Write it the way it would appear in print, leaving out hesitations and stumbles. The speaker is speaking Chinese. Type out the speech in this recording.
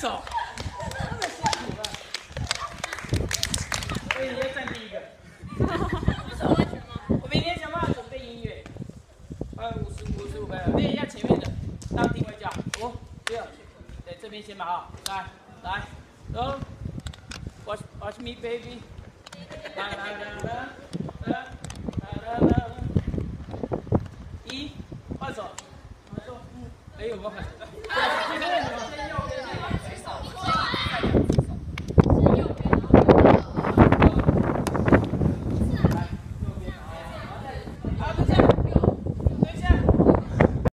手，那么辛苦了。所以你要站第一个。 不是完全吗？ 我明天想办法准备音乐。55分，练一下前面的，当定位叫5、6，对，这边先吧啊，来，走 ，watch me baby，来，